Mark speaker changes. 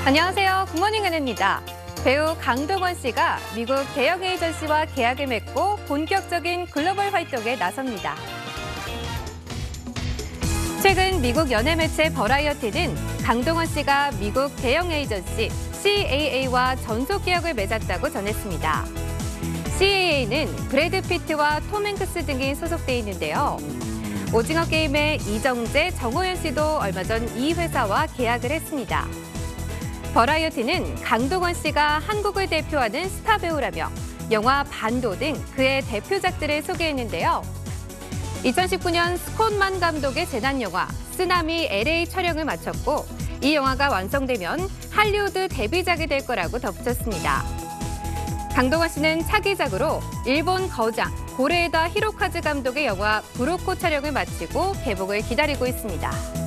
Speaker 1: 안녕하세요. 굿모닝 은혜입니다. 배우 강동원 씨가 미국 대형 에이전시와 계약을 맺고 본격적인 글로벌 활동에 나섭니다. 최근 미국 연예 매체 버라이어티는 강동원 씨가 미국 대형 에이전시 CAA와 전속 계약을 맺었다고 전했습니다. CAA는 브래드 피트와 톰 행크스 등이 소속돼 있는데요. 오징어 게임의 이정재, 정호연 씨도 얼마 전 이 회사와 계약을 했습니다. 버라이어티는 강동원 씨가 한국을 대표하는 스타 배우라며 영화 반도 등 그의 대표작들을 소개했는데요. 2019년 스콧만 감독의 재난 영화 쓰나미 LA 촬영을 마쳤고 이 영화가 완성되면 할리우드 데뷔작이 될 거라고 덧붙였습니다. 강동원 씨는 차기작으로 일본 거장 고레에다 히로카즈 감독의 영화 브로코 촬영을 마치고 개봉을 기다리고 있습니다.